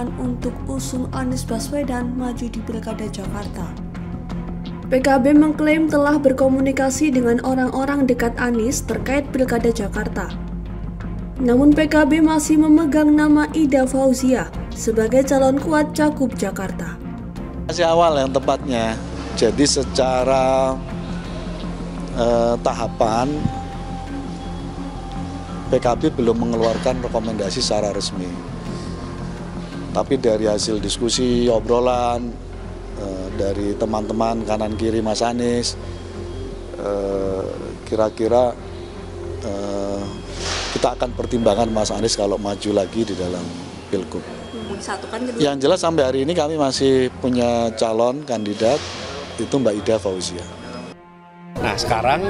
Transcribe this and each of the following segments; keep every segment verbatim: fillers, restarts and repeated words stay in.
pertimbangan untuk usung Anies Baswedan maju di Pilkada Jakarta. P K B mengklaim telah berkomunikasi dengan orang-orang dekat Anies terkait Pilkada Jakarta. Namun P K B masih memegang nama Ida Fauzia sebagai calon kuat Cagup Jakarta. Masih awal yang tepatnya, jadi secara eh, tahapan P K B belum mengeluarkan rekomendasi secara resmi. Tapi dari hasil diskusi, obrolan, eh, dari teman-teman kanan kiri Mas Anies, eh, kira-kira eh, kita akan pertimbangkan Mas Anies kalau maju lagi di dalam Pilgub. Yang jelas sampai hari ini kami masih punya calon kandidat, itu Mbak Ida Fauzia. Nah sekarang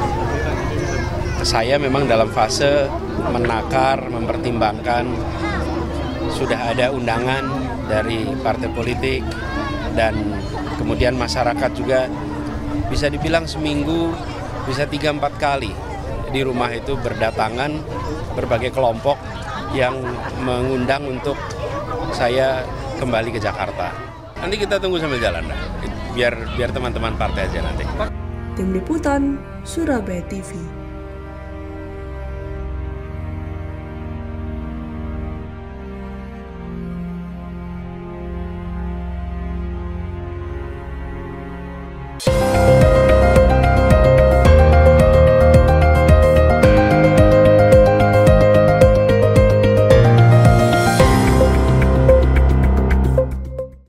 saya memang dalam fase menakar, mempertimbangkan, sudah ada undangan dari partai politik dan kemudian masyarakat juga bisa dibilang seminggu bisa tiga empat kali di rumah itu berdatangan berbagai kelompok yang mengundang untuk saya kembali ke Jakarta. Nanti kita tunggu sambil jalan, dah. biar biar teman-teman partai aja nanti. Tim Liputan, Surabaya T V.